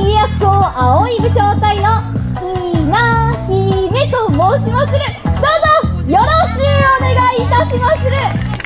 家康公青い武将隊の稲姫と申しまする。どうぞよろしゅうお願いいたしまする。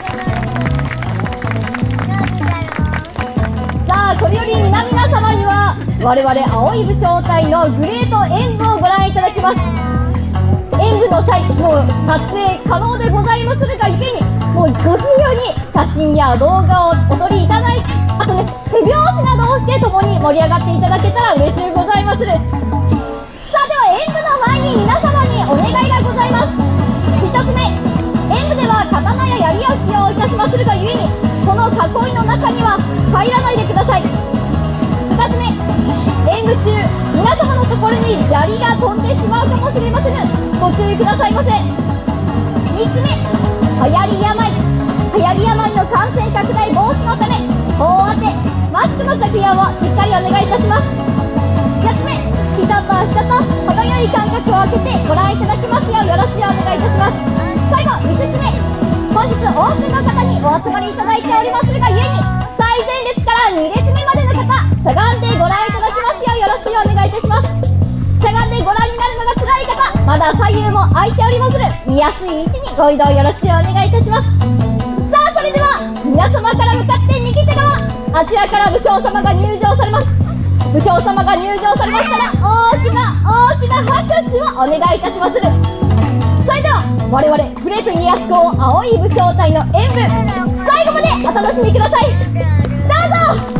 さあこれより皆々様には我々青い武将隊のグレート演舞をご覧いただきます。演舞の際もう撮影可能でございまするがゆえに、もうご自由に写真や動画をお撮りいただいて、あとね手拍子などをして共に盛り上がっていただけたら嬉しゅうございまする。さあでは演舞の前に皆様にお願いがございます。1つ目、演舞では刀や槍を使用いたしまするがゆえに、この囲いの中には入らないでください。2つ目、演舞中皆様のところに槍が飛んでしまうかもしれません。ご注意くださいませ。3つ目、流行り病の感染拡大防止のため頬当てマスクの着用をしっかりお願いいたします。4つ目、人と人と程よい間隔を空けてご覧いただきますようよろしくお願いいたします。最後5つ目、本日多くの方にお集まりいただいておりますがゆえに、最前列から2列目までの方しゃがんでご覧いただきますようよろしくお願いいたします。しゃがんでご覧になるのが辛い方、まだ左右も空いておりまする。見やすい位置にご移動よろしくお願いいたします。さあそれでは皆様から向かって右手側、あちらから武将様が入場されます。武将様が入場されましたら大きな拍手をお願いいたしまする。それでは我々グレート家康公青い武将隊の演舞、最後までお楽しみください。どうぞ。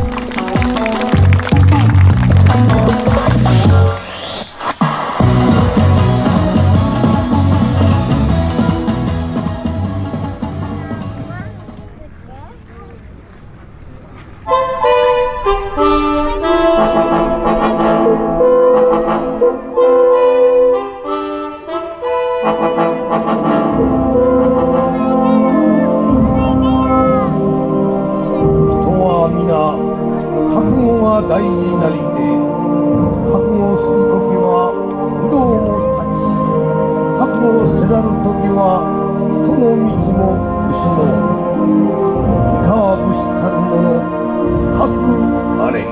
大事なりて、覚悟するときは不動も立ち、覚悟せらるときは人の道も失う。いかは武士たるもの、覚あれ。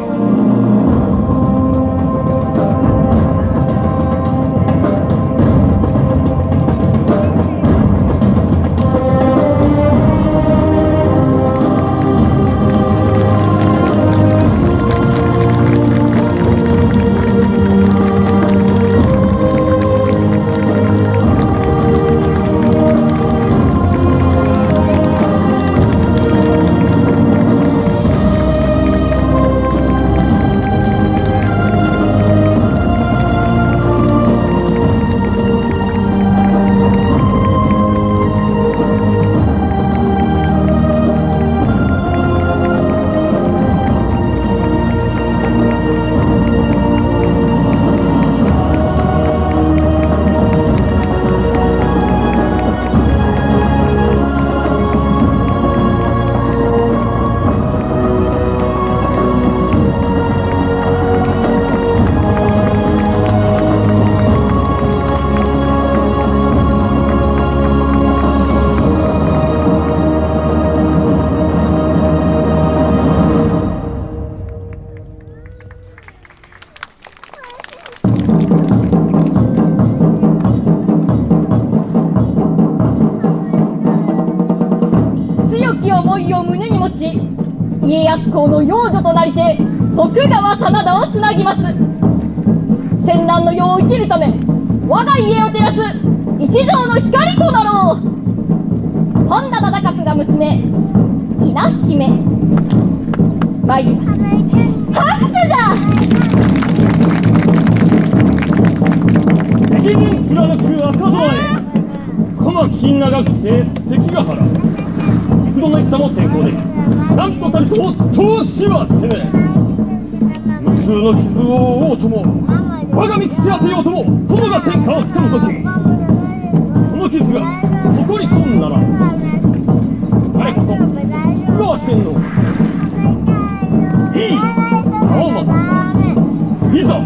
家康公の養女となりて徳川真田をつなぎます。戦乱の世を生きるため我が家を照らす一条の光となろう。本田忠勝が娘稲姫参ります。拍手じゃ。 敵陣貫く赤備え、小牧長久世関ヶ原、幾度の戦も成功でなんとたると投資はせね。無数の傷を負おうとも我が道口当てようとも殿が天下をつかむとき、この傷が誇りとんなら我こそ福川四天王いい青松いざ。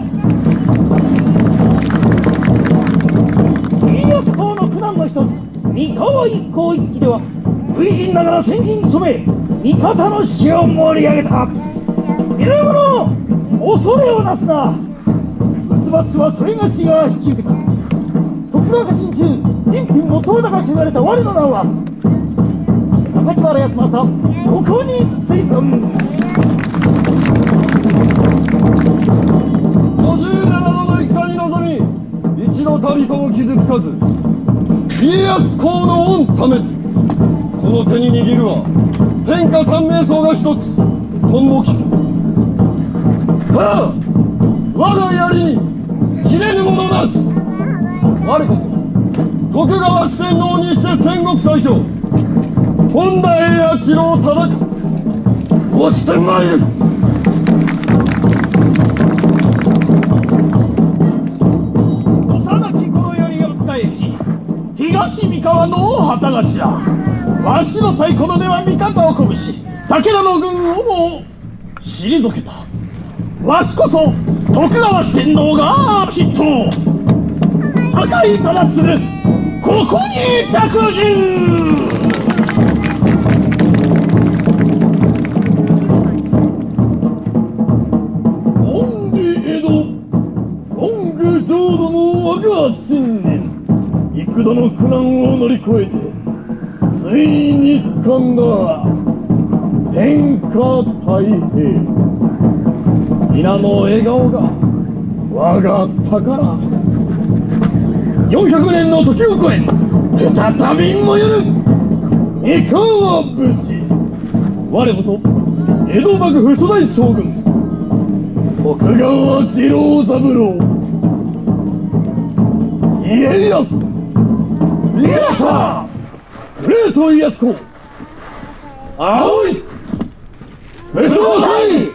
家康公の苦難の一つ三河一向一揆では初陣ながら先陣に染め味方の士気を盛り上げた。皆者恐れをなすな。仏罰はそれがしが引き受けた。徳川家臣中人品も遠高し言われた我の名は榊原康政、ここに推薦。 57度の戦に臨み一度たりとも傷つかず家康公の御ためこの手に握るは天下三名僧が一つとんぼきはあ我が槍に切れぬものなし。我こそ徳川四天王にして戦国最強本田栄八郎忠勝押してまいる。 幼き頃よりお伝えし、東三河の大旗頭わしの太鼓の出は味方を鼓舞し武田の軍をも退けた。わしこそ徳川四天王が筆頭酒井忠次、ここに着陣。 本理江戸本宮浄土の我が信念幾度の苦難を乗り越えてついに掴んだ天下太平。皆の笑顔が我が宝。400年の時を超え再び燃ゆる三河武士。我こそ江戸幕府初代将軍徳川次郎三郎家康。家康グレート家康公青い武将隊。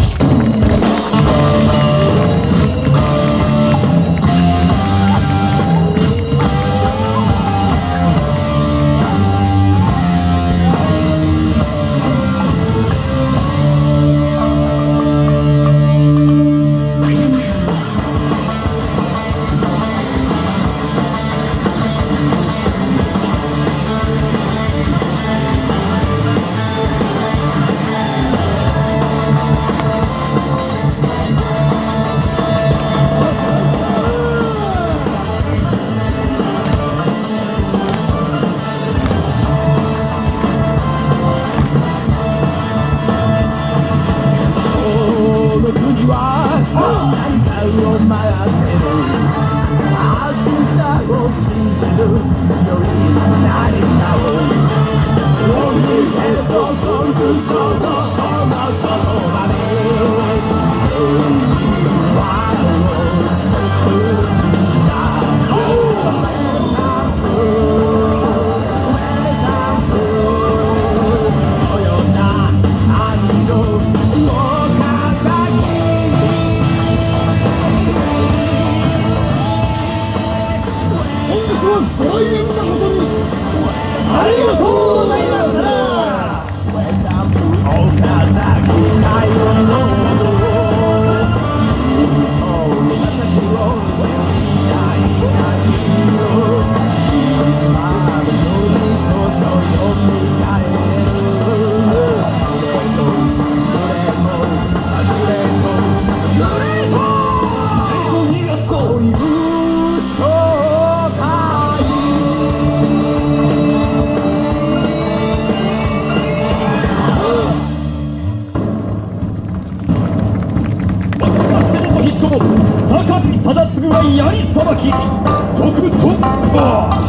忠次は槍さばき徳と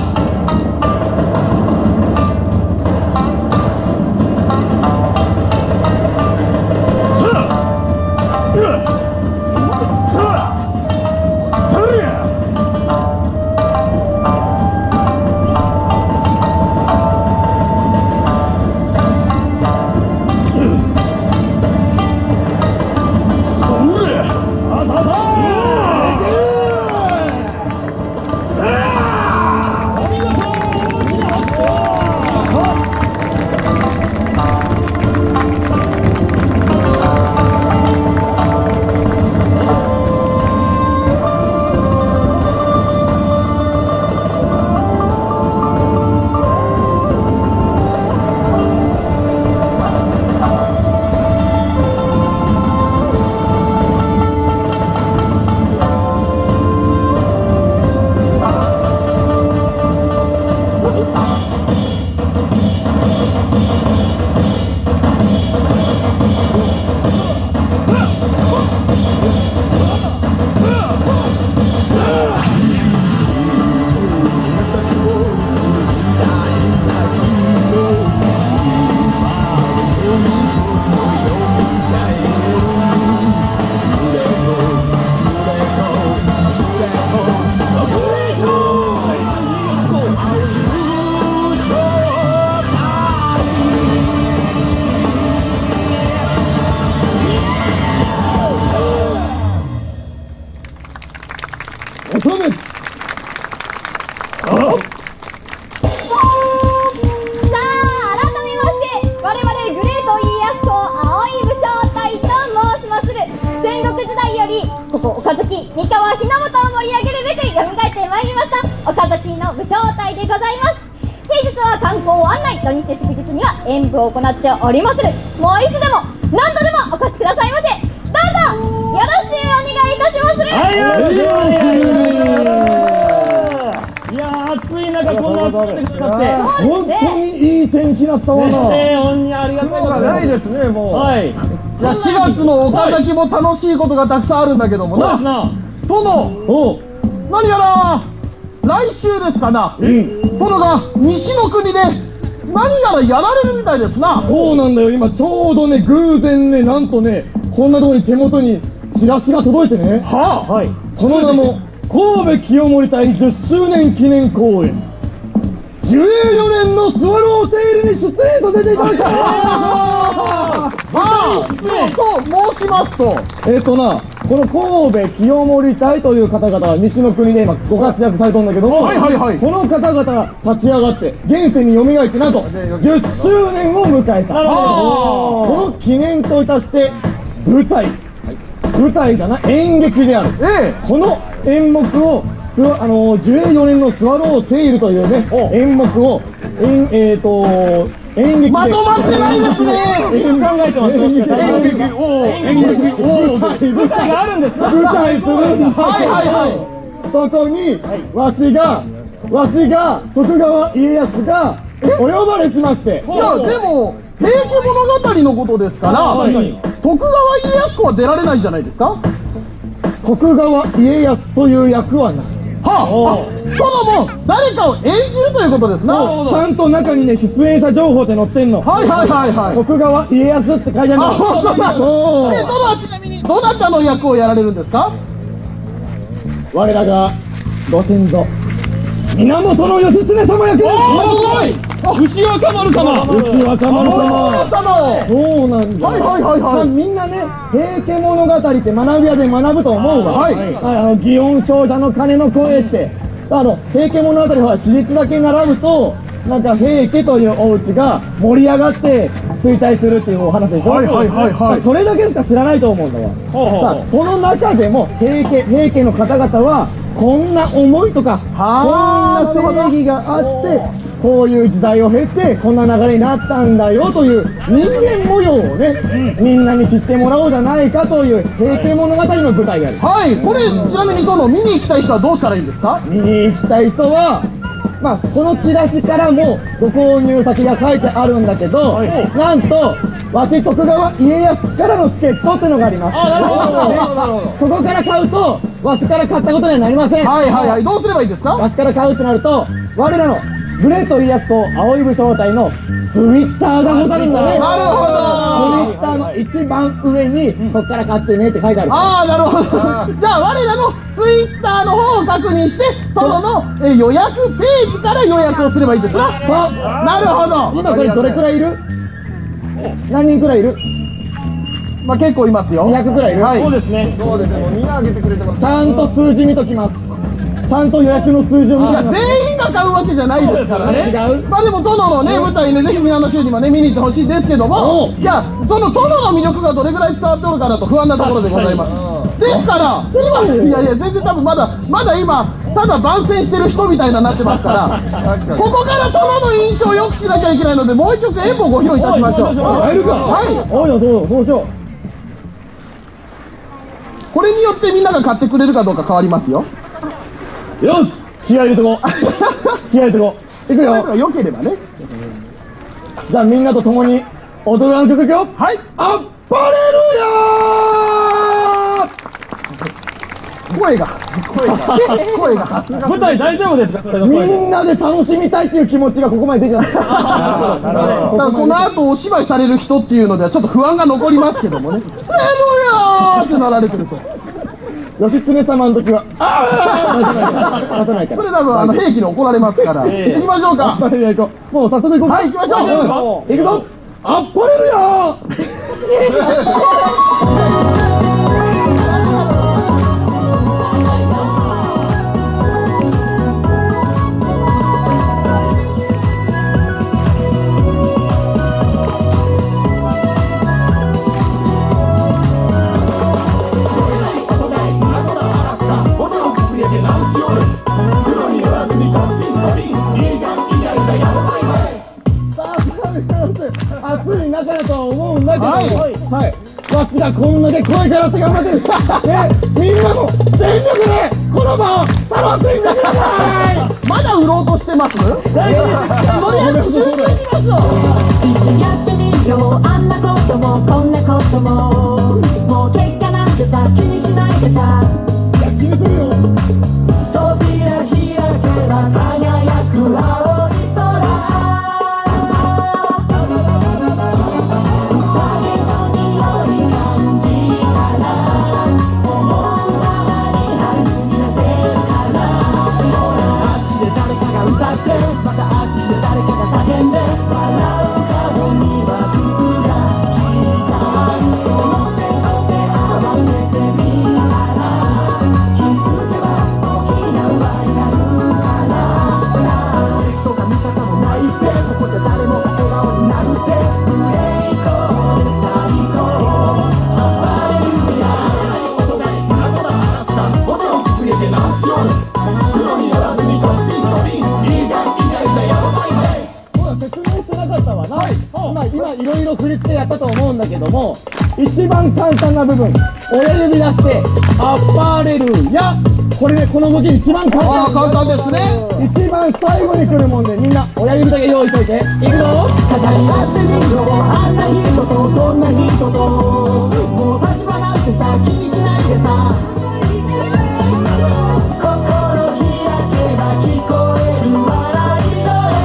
勝負。 さあ改めまして我々グレート家康公青い武将隊と申しまする。戦国時代よりここ岡崎三河日の本を盛り上げるべく蘇ってまいりました岡崎の武将隊でございます。平日は観光案内、土日祝日には演舞を行っておりまする。もういつでも何度でもお越しくださいませ。どうぞよろしゅうお願いいたしまする。 はい、よろしくお願いします。いやー、暑い中こんな暑くてくださって、 本当にいい天気だったわな。 本にありがたいことないですね、もう。 はい。 いや、4月の岡崎も楽しいことがたくさんあるんだけどもな。 そうですな。 殿、 おう。 何やら来週ですかな、殿が西の国で何やらやられるみたいですな。 そうなんだよ、今ちょうどね、偶然ね、なんとね、こんなところに手元にチラシが届いてね。 はあ、 はい。 その名も神戸清盛隊10周年記念公演、樹齢4年のスワローテイルに出演させていただきますと申しますと、 この神戸清盛隊という方々は西の国で今ご活躍されたんだけども、 はいはいはいこの方々が立ち上がって現世に蘇ってなんと10周年を迎えた。この記念といたして舞台じゃない演劇である、この演目を樹齢4年のスワローテイルというね演目を演劇でまとまってないですね。 考えてます。 演劇、 舞台があるんですか。 舞台するんだ。 はいはいはい。 そこにわしが徳川家康がお呼ばれしまして、 いやでも平家物語のことですから、 確かに徳川家康公は出られないんじゃないですか。 徳川家康という役はな、 はあ、殿も誰かを演じるということですな。 ちゃんと中にね出演者情報って載ってんの。 はいはいはいはい。 徳川家康って書いてあるの。 あ、本当だ。 そう殿はちなみにどなたの役をやられるんですか。 我らがご先祖源義経様役です。 おー、す牛若丸様。 牛若丸ごい。 様。 殿。 そうなんだ。 はいはいはいはいみんなね、平家物語って学び屋で学ぶと思うわ。 はい祇園精舎の鐘の声って、平家物語は史実だけ並ぶと、なんか平家というお家が盛り上がって衰退するっていうお話でしょ。 はいはいはいはいそれだけしか知らないと思うんだわ。さあ、その中でも平家の方々はこんな思いとか、こんな正義があってこういう時代を経てこんな流れになったんだよという人間模様をね、みんなに知ってもらおうじゃないかという平家物語の舞台がある。 はい、これちなみに殿、見に行きたい人はどうしたらいいんですか。 見に行きたい人は、このチラシからもご購入先が書いてあるんだけど、なんとわし徳川家康からのチケットってのがあります。ここから買うとわしから買ったことにはなりません。 はいはいはい、どうすればいいですか。 わしから買うってなると我らのグレート家康と青い武将隊のツイッターがござるんだね。 なるほど。 ツイッターの一番上にこっから買ってねって書いてある。 ああ、なるほど。じゃあ我らのツイッターの方を確認して殿の予約ページから予約をすればいいですな。なるほど。 今これどれくらいいる？何人くらいいる？ 結構いますよ。 200くらいいる？ はいそうですね。 みんな上げてくれてます。ちゃんと数字見ときます。ちゃんと予約の数字を見いや、 ときます。 全員が買うわけじゃないですからね。 違う？ でも殿のね舞台ね、ぜひ皆の衆にもね見に行ってほしいですけども、いやその殿の魅力がどれぐらい伝わっておるかなと不安なところでございます。ですから今、いやいや全然多分まだ今ただ番宣してる人みたいななってますからここから殿の印象を良くしなきゃいけないので、もう一曲演舞をご披露いたしましょう。 入るか。 はい、 おいよ、そうしよう。 これによってみんなが買ってくれるかどうか変わりますよ。 よし、気合い入れとこう。気合い入れとこう。いくよ。 良ければね。 じゃあみんなと共に踊る曲いくよ。 はい、 あっぱれるよ声が舞台大丈夫ですか。 ー。みんなで楽しみたいっていう気持ちがここまで出てない。 だからこの後お芝居される人っていうのではちょっと不安が残りますけどもね。レロヤーってなられてると。 義経様の時は出さないから。 それ多分兵器に怒られますから。行きましょうか。 あっぱれるよ、行こう。もう早速行こう。 はい、行きましょう。 行くぞ。あっぱれるよー。 わしがこんだけ声からして頑張ってるみんなも全力でこの場を楽しんでください。 まだ売ろうとしてます？ とりあえず集中しましょう。 いつやってみよう、あんなこともこんなことも、もう結果なんてさ気にしないでさ、 気にするよ。 扉開けば輝く青い空、宴の匂い感じたら、思うままに弾み出せるから、あっちで誰かが歌って、またあっちで誰かが叫んで、笑う顔には僕が聞いた、その手と手合わせてみたら、気づけば大きな輪になるから、さあ敵とか味方もないって、ここじゃ誰もが笑顔になるって、ブレイコーで最高、アパレルやお互い仲間だからさ、もちろん告げてなしよる、黒によらずにこっちに飛び、いいじゃんいいじゃんいいじゃんやばいね。 ほら説明してなかったわな。今いろいろ振り付けやったと思うんだけども、一番簡単な部分親指出してアパレルや、これね、この動き一番簡単。 簡単ですね。 一番最後に来るもんで、みんな親指だけ用意しといて。いくぞ。 語り合ってみよう、あんな人とこんな人と、もう立場なんてさ気にしないでさ、心開けば聞こえる笑い声、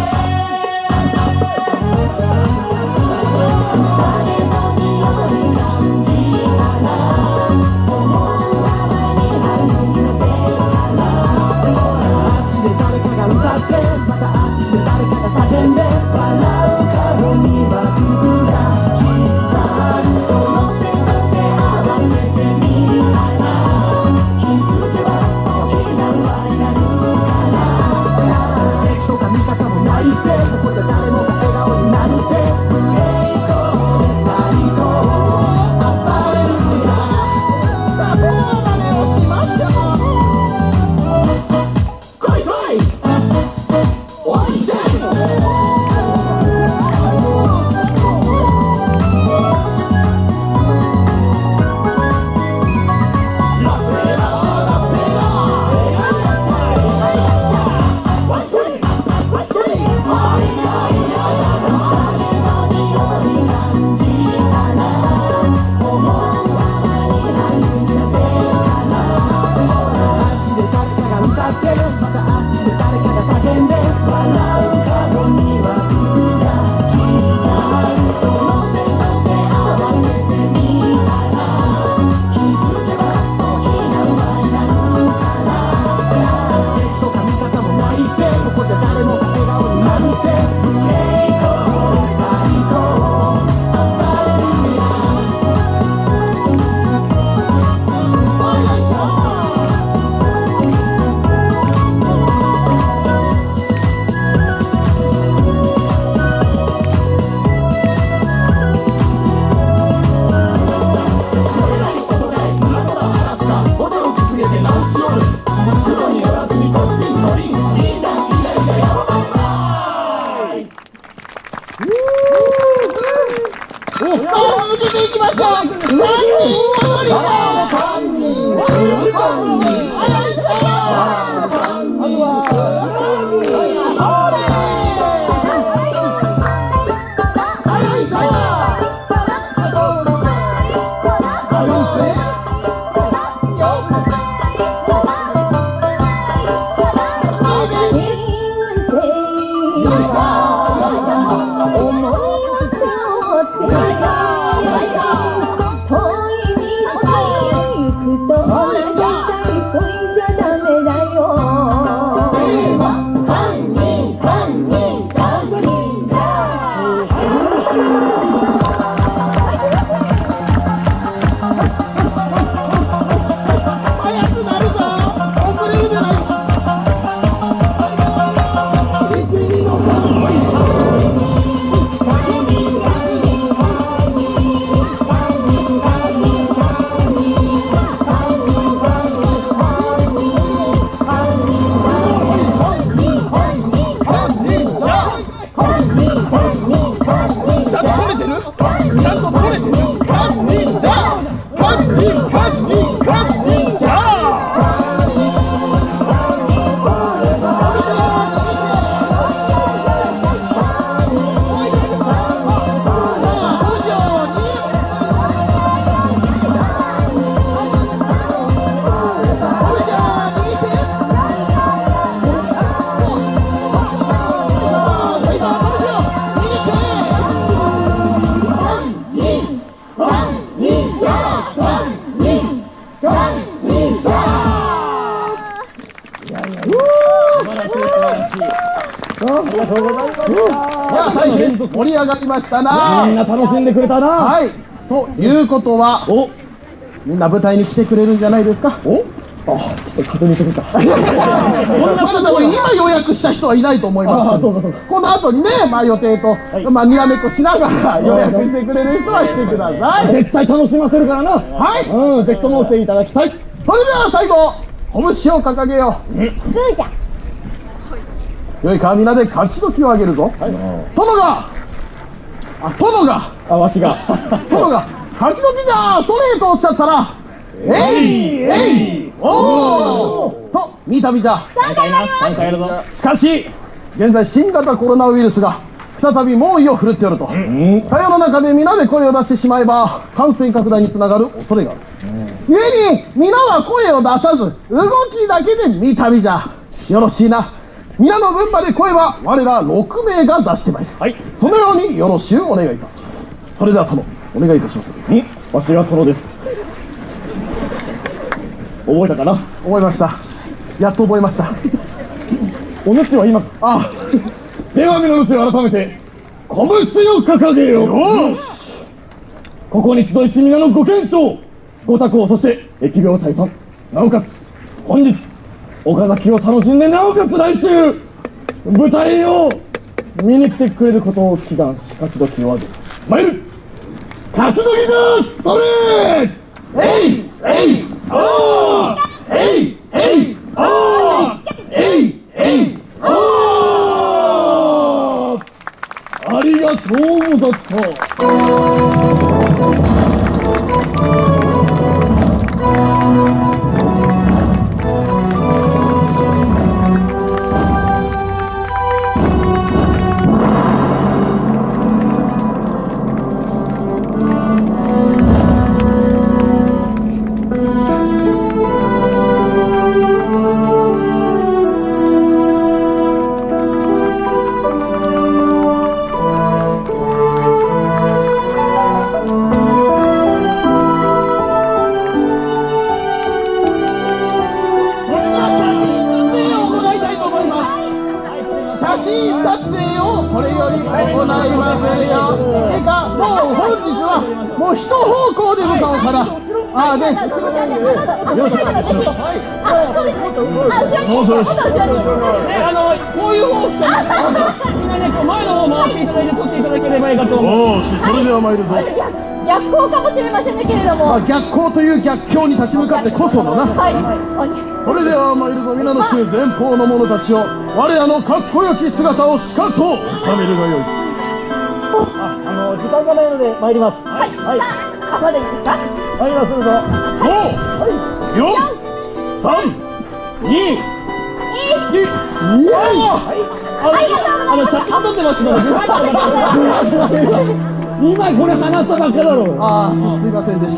宴の匂い感じたら、思うままに弾み出せるから、あっちで誰かが歌って、またあっちで誰かが叫んで、笑う顔には僕が聞いた、その手と手合わせてみたら、気づけば大きな輪になるから、さあ敵とか味方もないって、ここじゃ誰もが笑顔になるって、ブレイコーで最高、アパレルやさあモノマネをしましょう。来い来い終わりでまたあっちで誰かが叫んで、笑う顔には僕が聞いた、その手と手合わせてみたら、気づけば大きな輪になるから、さあ敵とか味方もないって、ここじゃ誰もが笑顔になるって、ブレイコーで最高、アパレルや続けていきましょう。3人踊りだ。 遠い道行くと同じりがとうございました。 いや、大変盛り上がりましたな。 みんな楽しんでくれたな。 はい。ということは、 お、 みんな舞台に来てくれるんじゃないですか。 お、あ、ちょっと確認してくれた。 こんなことも今予約した人はいないと思います。 あ、そうかそうか。 この後にね、まあ予定と、まあにらめっこしながら予約してくれる人は来てください。 絶対楽しませるからな。 はい。 うん、ぜひとも来ていただきたい。 それでは最後、拳を掲げよう。 グーじゃん。 良いか、みんなで勝ち時をあげるぞ。 あ、わしが。 殿が勝ち時じゃストレートおっしゃったら、えいおーと三度じゃ。 3回なります。 3回やるぞ。 しかし現在新型コロナウイルスが再び猛威を振るっておると、か世の中で皆で声を出してしまえば感染拡大につながる恐れがある。故に皆は声を出さず動きだけで三度じゃ。よろしいな。皆の分まで声は我ら6名が出してまいる。 はい。 そのようによろしゅうお願いいたす。それでは殿、お願いいたします。 わしが殿です。覚えたかな。 覚えました。やっと覚えました。 お主は今。 あ、 では皆の主改めて拳を掲げよう。 よし。 ここに集いし皆のご健勝、ご多幸、そして疫病退散、なおかつ本日岡崎を楽しんで、なおかつ来週舞台を見に来てくれることを祈願し、勝ち時をあげ参る。勝ち時だ。それえいえいおーえいえいおーえいえいおー。 ありがとうござった。 写真撮影をこれより行いまするよ。てかもう本日はもう一方向で向かおうかな。ああね。よし。 あ、そうです。あ、後ろに。もっと後ろに。 こういう方をしたら、みんなね、こう前の方回っていただいて撮っていただければいいかと思う。 おーし、それでは参るぞ。 逆光かもしれませんけれども。 逆光という逆境に立ち向かってこそのな。 はい。 それでは参るぞ、皆の衆前方の者たちを我らのかっこよき姿をしかと収めるがよい。 時間がないので参ります。 はい。あ、まだいいですか。 参りまするぞ。 5、4、3、2、1、イエイ。 写真撮ってますので。 今これ話したばっかだろ。 ああ、すいませんでした。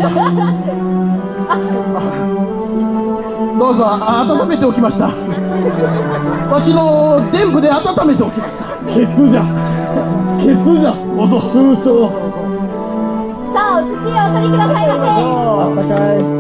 どうぞ、温めておきました。わしの伝部で温めておきました。 ケツじゃ。ケツじゃ。 どうぞ。 通称。 さあ、お寿司をお取りくださいませ。 あったかい。